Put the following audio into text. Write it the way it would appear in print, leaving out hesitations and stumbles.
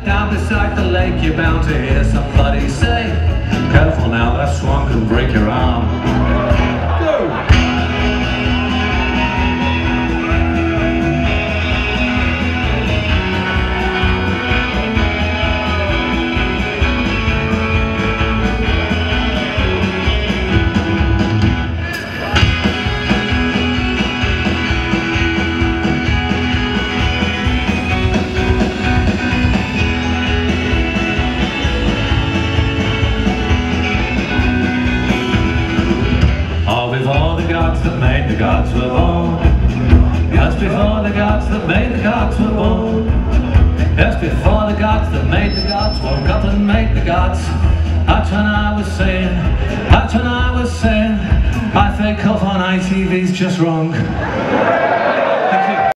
down beside the lake, you're bound to hear somebody say, careful now, that swan can break your arm. Go! Before the gods that made the gods were born. Yes, before the gods that made the gods were born. Yes, before the gods that made the gods woke up and made the gods. That's when I was saying, that's when I was saying, my fake off on ITV's just wrong.